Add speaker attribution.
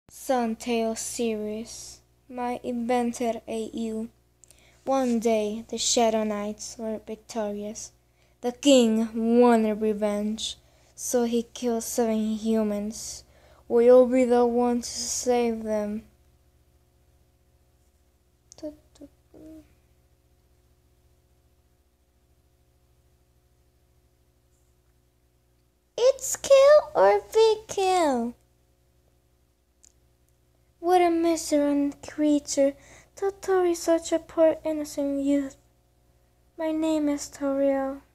Speaker 1: Suntail series. My invented AU. One day the Shadow Knights were victorious. The king wanted revenge, so he killed 7 humans. We'll be the one to save them. It's kill or be kill. What a miserable creature. Tottori is such a poor innocent youth. My name is Toriel.